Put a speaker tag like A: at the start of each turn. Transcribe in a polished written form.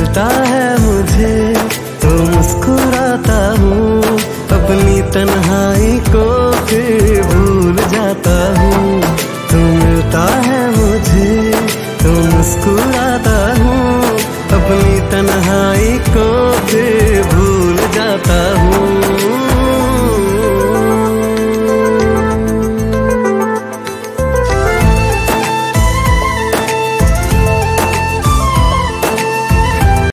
A: मिलता है मुझे तो मुस्कुराता हूँ, अपनी तन्हाई को फिर भूल जाता हूँ। तू मिलता है मुझे तो मुस्कुरा